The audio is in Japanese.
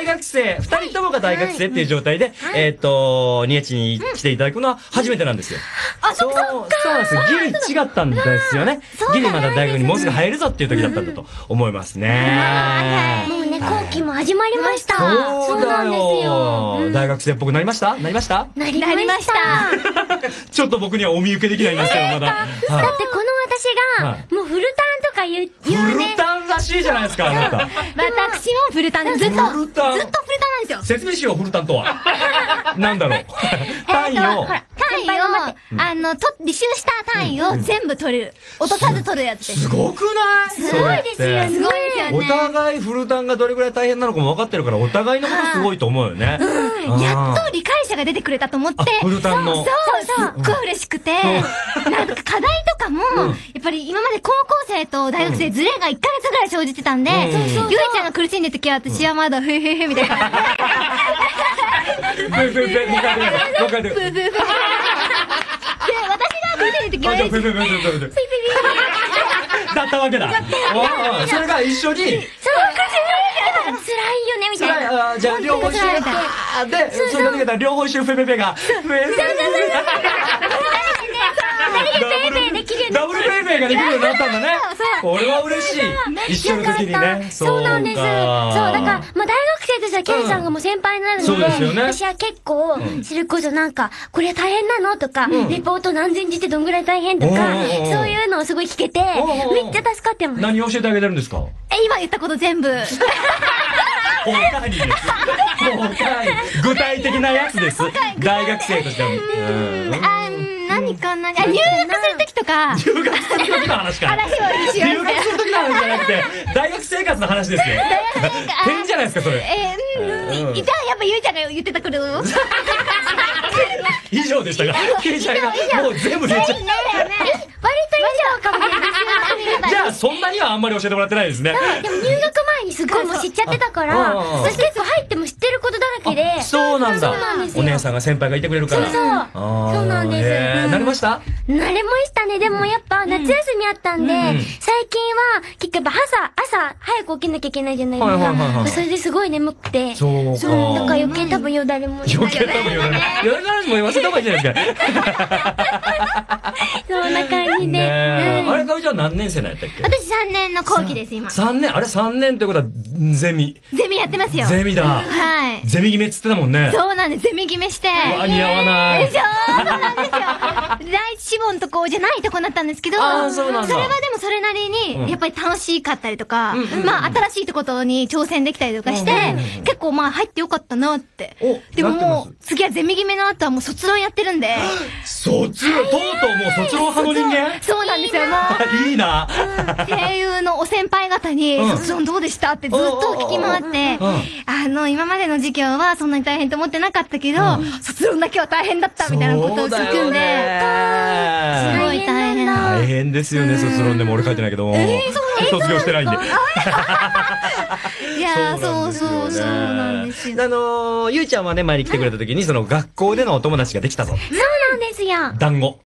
大学生、二人ともが大学生っていう状態で、ニエチに来ていただくのは初めてなんですよ。そうなんですよ。ギリ違ったんですよね。ギリまだ大学にもうすぐ入るぞっていう時だったんだと思いますね。 もうね、後期も始まりました。 そうだよ。大学生っぽくなりました？なりました？ なりました。 ちょっと僕にはお見受けできないんですけど、まだ。だってこの私が、もうフルターンとか言うね。 フルターンらしいじゃないですか、あなた。 私もフルターンでずっとフルターンなんですよ。 説明しよう、フルターンとは。なんだろう。単位を、 履修した単位を全部取る。落とさず取るやつです。 すごくない？ すごいですよね。 すごいですよね。 お互いフルターンがどれぐらい大変なのかも分かってるから、お互いのことすごいと思うよね。 やっと理解者が出てくれたと思って。 フルターンの。 そう、すっごい嬉しくて。なんか課題とかも、やっぱり今まで高校生と大学生ズレが1ヶ月ぐらい生じてたんで、ゆいちゃんが苦しんでる時は私はまだふへへみたいな。 もう一回で。 で、私が苦しんでる時は、 だったわけだ。それが一緒に。 辛いよね、みたいな。 じゃあ、両方一緒に。で、それが逃げたら両方一緒にフェフェフェが。ダブルペイペイができるようになったんだね。これは嬉しい。一緒の時にね。 そうなんです。そう、だから、まあ大学生としてはケンさんがもう先輩になるので、私は結構、それこそなんか、これ大変なのとか、レポート何千字ってどんぐらい大変とか、そういうのをすごい聞けて、めっちゃ助かってます。 何を教えてあげてるんですか？ 今言ったこと全部。 他にです。具体的なやつです。大学生としては。 何かな、入学するときとか。 入学するときの話か。入学するときの話じゃなくて、大学生活の話ですよ。変じゃないですか、それ。 じゃあやっぱゆいちゃんが言ってたくる。 以上でしたが、ゆいちゃんがもう全部言っちゃう。 割と以上かもしれない。 じゃあ、そんなにはあんまり教えてもらってないですね。 でも入学前にすっごいもう知っちゃってたから、私結構入っても知ってることだらけで。 そうなんだ。お姉さんが先輩がいてくれるから。 そうなんです。 なりました？ なれましたね。でもやっぱ夏休みあったんで、最近は結局朝早く起きなきゃいけないじゃないですか。それですごい眠くて。 そうか。 だから余計多分よだれも。 余計多分よだれ。よだれの話も言わせた方がいいじゃないですか。 そんな感じで。 あれ、かみちゃん何年生なんやったっけ？ 私3年の後期です、今。 3年？あれ3年ってことは、ゼミ。 ゼミやってますよ。 ゼミだ。 はい。 ゼミ決めっつってたもんね。 そうなんです、ゼミ決めして。 似合わない。 でしょ？そうなんですよ。第一志望のとこじゃないとこになったんですけど、それはでもそれなりに、やっぱり楽しかったりとか、まあ新しいことに挑戦できたりとかして、結構まあ入ってよかったなって。でももう、次はゼミ決めの後はもう卒論やってるんで。 卒論、とうとうもう卒論派の人間？ そうなんですよ、もう。いいな。 声優のお先輩方に、卒論どうでしたってずっと聞き回って、今までの授業はそんなに大変と思ってなかったけど、卒論だけは大変だったみたいなことを聞くんで、すごい大変。 大変ですよね、卒論でも俺書いてないけども。卒業してないんで。 いやそうなんですよ。 ゆいちゃんはね、前に来てくれた時に、その学校でのお友達ができたぞ。 そうなんですよ。 団子。